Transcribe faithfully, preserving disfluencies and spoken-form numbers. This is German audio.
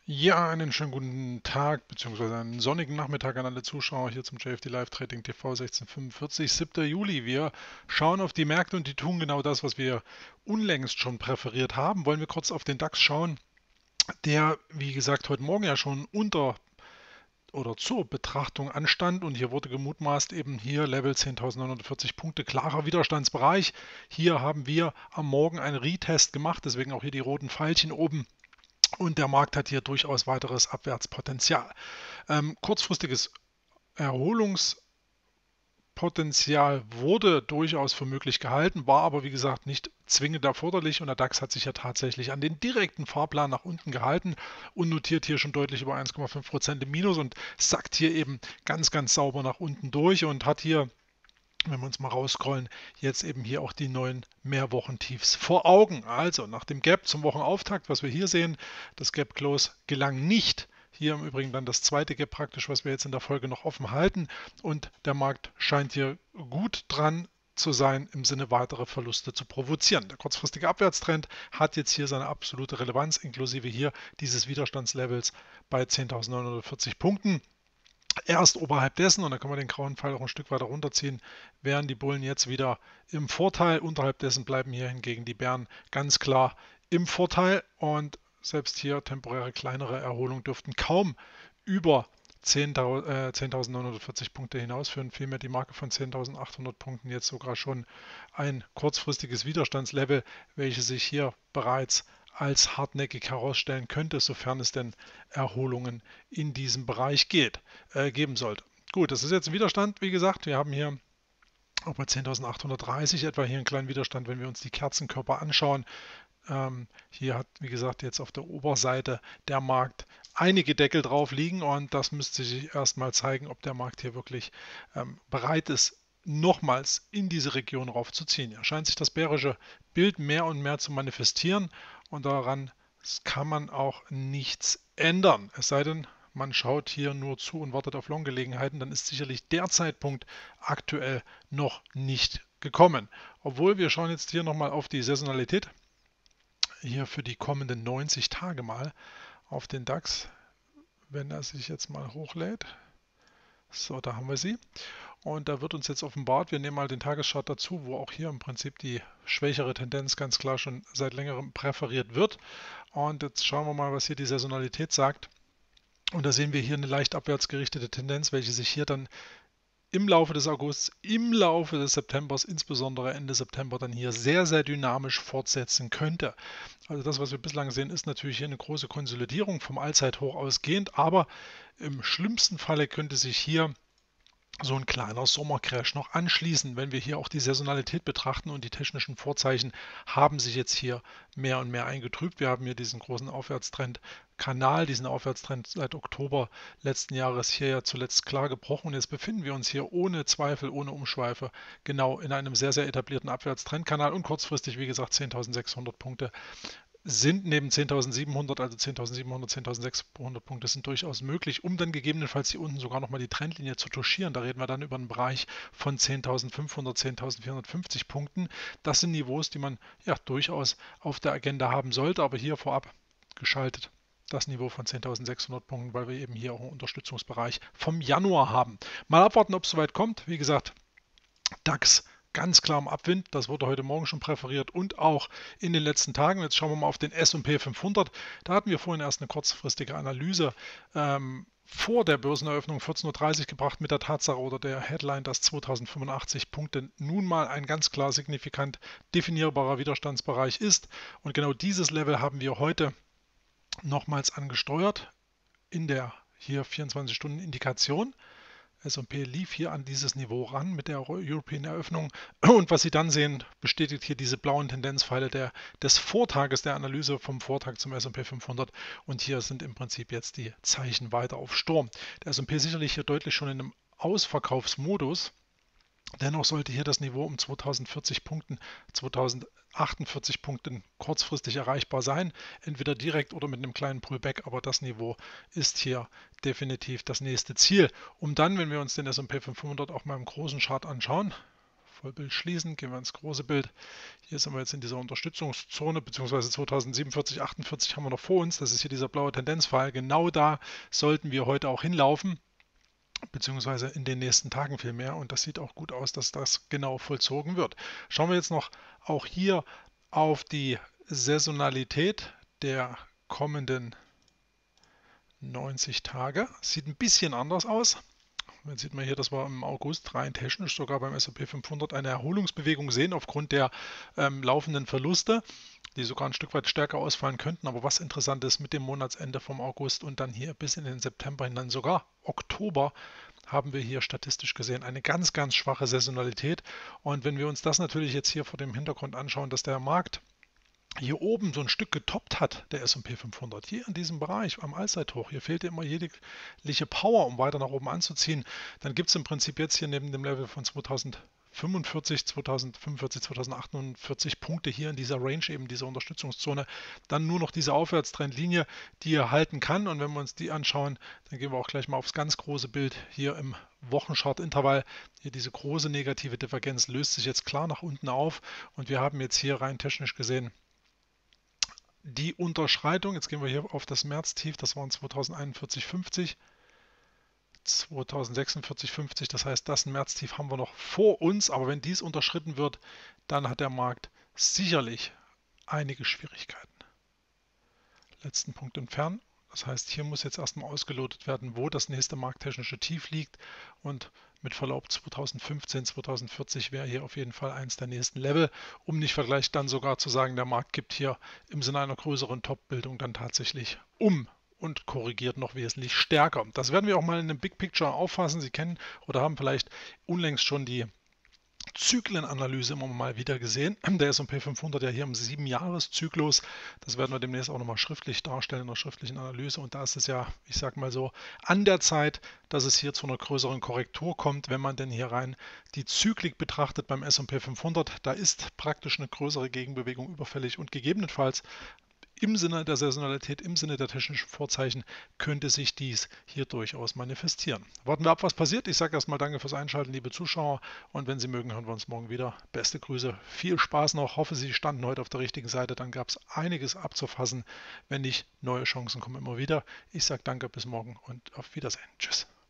Ja, einen schönen guten Tag bzw. einen sonnigen Nachmittag an alle Zuschauer hier zum J F D Live Trading T V sechzehnhundertfünfundvierzig, siebter Juli. Wir schauen auf die Märkte und die tun genau das, was wir unlängst schon präferiert haben. Wollen wir kurz auf den DAX schauen, der, wie gesagt, heute Morgen ja schon unter oder zur Betrachtung anstand und hier wurde gemutmaßt eben hier Level zehntausendneunhundertvierzig Punkte, klarer Widerstandsbereich. Hier haben wir am Morgen einen Retest gemacht, deswegen auch hier die roten Pfeilchen oben. Und der Markt hat hier durchaus weiteres Abwärtspotenzial. Ähm, kurzfristiges Erholungspotenzial wurde durchaus für möglich gehalten, war aber wie gesagt nicht zwingend erforderlich und der DAX hat sich ja tatsächlich an den direkten Fahrplan nach unten gehalten und notiert hier schon deutlich über eins Komma fünf Prozent im Minus und sackt hier eben ganz, ganz sauber nach unten durch und hat hier, wenn wir uns mal rausscrollen, jetzt eben hier auch die neuen Mehrwochentiefs vor Augen. Also nach dem Gap zum Wochenauftakt, was wir hier sehen, das Gap Close gelang nicht. Hier im Übrigen dann das zweite Gap praktisch, was wir jetzt in der Folge noch offen halten. Und der Markt scheint hier gut dran zu sein, im Sinne weitere Verluste zu provozieren. Der kurzfristige Abwärtstrend hat jetzt hier seine absolute Relevanz, inklusive hier dieses Widerstandslevels bei zehntausendneunhundertvierzig Punkten. Erst oberhalb dessen, und da können wir den grauen Pfeil auch ein Stück weiter runterziehen, wären die Bullen jetzt wieder im Vorteil. Unterhalb dessen bleiben hier hingegen die Bären ganz klar im Vorteil. Und selbst hier temporäre kleinere Erholungen dürften kaum über zehntausendneunhundertvierzig Punkte hinausführen. Vielmehr die Marke von zehntausendachthundert Punkten jetzt sogar schon ein kurzfristiges Widerstandslevel, welches sich hier bereits als hartnäckig herausstellen könnte, sofern es denn Erholungen in diesem Bereich geht, äh, geben sollte. Gut, das ist jetzt ein Widerstand, wie gesagt. Wir haben hier auch bei zehntausendachthundertdreißig etwa hier einen kleinen Widerstand, wenn wir uns die Kerzenkörper anschauen. Ähm, hier hat, wie gesagt, jetzt auf der Oberseite der Markt einige Deckel drauf liegen und das müsste sich erstmal zeigen, ob der Markt hier wirklich ähm, bereit ist, nochmals in diese Region raufzuziehen. Hier scheint sich das bärische Bild mehr und mehr zu manifestieren und daran kann man auch nichts ändern. Es sei denn, man schaut hier nur zu und wartet auf Long-Gelegenheiten, dann ist sicherlich der Zeitpunkt aktuell noch nicht gekommen. Obwohl wir schauen jetzt hier nochmal auf die Saisonalität hier für die kommenden neunzig Tage mal auf den DAX, wenn er sich jetzt mal hochlädt. So, da haben wir sie. Und da wird uns jetzt offenbart, wir nehmen mal den Tageschart dazu, wo auch hier im Prinzip die schwächere Tendenz ganz klar schon seit längerem präferiert wird. Und jetzt schauen wir mal, was hier die Saisonalität sagt. Und da sehen wir hier eine leicht abwärts gerichtete Tendenz, welche sich hier dann im Laufe des Augusts, im Laufe des Septembers, insbesondere Ende September, dann hier sehr, sehr dynamisch fortsetzen könnte. Also das, was wir bislang sehen, ist natürlich hier eine große Konsolidierung vom Allzeithoch ausgehend, aber im schlimmsten Falle könnte sich hier so ein kleiner Sommercrash noch anschließen, wenn wir hier auch die Saisonalität betrachten und die technischen Vorzeichen haben sich jetzt hier mehr und mehr eingetrübt. Wir haben hier diesen großen Aufwärtstrend-Kanal, diesen Aufwärtstrend seit Oktober letzten Jahres hier ja zuletzt klar gebrochen und jetzt befinden wir uns hier ohne Zweifel, ohne Umschweife genau in einem sehr, sehr etablierten Abwärtstrendkanal und kurzfristig, wie gesagt, zehntausendsechshundert Punkte sind neben zehntausendsiebenhundert, also zehntausendsiebenhundert, zehntausendsechshundert Punkte sind durchaus möglich, um dann gegebenenfalls hier unten sogar nochmal die Trendlinie zu touchieren. Da reden wir dann über einen Bereich von zehntausendfünfhundert, zehntausendvierhundertfünfzig Punkten. Das sind Niveaus, die man ja durchaus auf der Agenda haben sollte, aber hier vorab geschaltet das Niveau von zehntausendsechshundert Punkten, weil wir eben hier auch einen Unterstützungsbereich vom Januar haben. Mal abwarten, ob es soweit kommt. Wie gesagt, DAX ganz klar im Abwind, das wurde heute Morgen schon präferiert und auch in den letzten Tagen. Jetzt schauen wir mal auf den S und P fünfhundert. Da hatten wir vorhin erst eine kurzfristige Analyse ähm, vor der Börseneröffnung vierzehn Uhr dreißig gebracht mit der Tatsache oder der Headline, dass zweitausendfünfundachtzig Punkte nun mal ein ganz klar signifikant definierbarer Widerstandsbereich ist. Und genau dieses Level haben wir heute nochmals angesteuert in der hier vierundzwanzig Stunden Indikation. S und P lief hier an dieses Niveau ran mit der European Eröffnung und was Sie dann sehen, bestätigt hier diese blauen Tendenzpfeile der, des Vortages der Analyse vom Vortag zum S und P fünfhundert und hier sind im Prinzip jetzt die Zeichen weiter auf Sturm. Der S und P sicherlich hier deutlich schon in einem Ausverkaufsmodus. Dennoch sollte hier das Niveau um zweitausendvierzig Punkten, zweitausendachtundvierzig Punkten kurzfristig erreichbar sein, entweder direkt oder mit einem kleinen Pullback, aber das Niveau ist hier definitiv das nächste Ziel. Um dann, wenn wir uns den S und P fünfhundert auch mal im großen Chart anschauen, Vollbild schließen, gehen wir ins große Bild. Hier sind wir jetzt in dieser Unterstützungszone, beziehungsweise zweitausendsiebenundvierzig, achtundvierzig haben wir noch vor uns. Das ist hier dieser blaue Tendenzpfeil. Genau da sollten wir heute auch hinlaufen, beziehungsweise in den nächsten Tagen vielmehr. Und das sieht auch gut aus, dass das genau vollzogen wird. Schauen wir jetzt noch auch hier auf die Saisonalität der kommenden neunzig Tage. Sieht ein bisschen anders aus. Jetzt sieht man hier, dass wir im August rein technisch sogar beim S und P fünfhundert eine Erholungsbewegung sehen aufgrund der ähm, laufenden Verluste, die sogar ein Stück weit stärker ausfallen könnten. Aber was interessant ist, mit dem Monatsende vom August und dann hier bis in den September hinein, sogar Oktober, haben wir hier statistisch gesehen eine ganz, ganz schwache Saisonalität. Und wenn wir uns das natürlich jetzt hier vor dem Hintergrund anschauen, dass der Markt hier oben so ein Stück getoppt hat, der S und P fünfhundert, hier in diesem Bereich am Allzeithoch, hier fehlt immer jegliche Power, um weiter nach oben anzuziehen, dann gibt es im Prinzip jetzt hier neben dem Level von zweitausendfünfundvierzig, zweitausendfünfundvierzig, zweitausendachtundzwanzig Punkte hier in dieser Range, eben dieser Unterstützungszone, dann nur noch diese Aufwärtstrendlinie, die er halten kann. Und wenn wir uns die anschauen, dann gehen wir auch gleich mal aufs ganz große Bild hier im Wochenchart-Intervall. Hier diese große negative Divergenz löst sich jetzt klar nach unten auf und wir haben jetzt hier rein technisch gesehen die Unterschreitung. Jetzt gehen wir hier auf das Märztief, das waren zweitausendeinundvierzig Komma fünfzig, zweitausendsechsundvierzig Komma fünfzig, das heißt, das Märztief haben wir noch vor uns, aber wenn dies unterschritten wird, dann hat der Markt sicherlich einige Schwierigkeiten. Letzten Punkt entfernen. Das heißt, hier muss jetzt erstmal ausgelotet werden, wo das nächste markttechnische Tief liegt und mit Verlaub zweitausendfünfzehn, zweitausendvierzig wäre hier auf jeden Fall eins der nächsten Level, um nicht vielleicht dann sogar zu sagen, der Markt gibt hier im Sinne einer größeren Top-Bildung dann tatsächlich um und korrigiert noch wesentlich stärker. Das werden wir auch mal in einem Big Picture auffassen. Sie kennen oder haben vielleicht unlängst schon die Zyklenanalyse immer mal wieder gesehen. Der S und P fünfhundert ja hier im sieben Jahres Zyklus. Das werden wir demnächst auch nochmal schriftlich darstellen in der schriftlichen Analyse. Und da ist es ja, ich sag mal so, an der Zeit, dass es hier zu einer größeren Korrektur kommt, wenn man denn hier rein die Zyklik betrachtet beim S und P fünfhundert. Da ist praktisch eine größere Gegenbewegung überfällig und gegebenenfalls im Sinne der Saisonalität, im Sinne der technischen Vorzeichen könnte sich dies hier durchaus manifestieren. Warten wir ab, was passiert. Ich sage erstmal danke fürs Einschalten, liebe Zuschauer. Und wenn Sie mögen, hören wir uns morgen wieder. Beste Grüße, viel Spaß noch. Hoffe, Sie standen heute auf der richtigen Seite. Dann gab es einiges abzufassen. Wenn nicht, neue Chancen kommen immer wieder. Ich sage danke, bis morgen und auf Wiedersehen. Tschüss.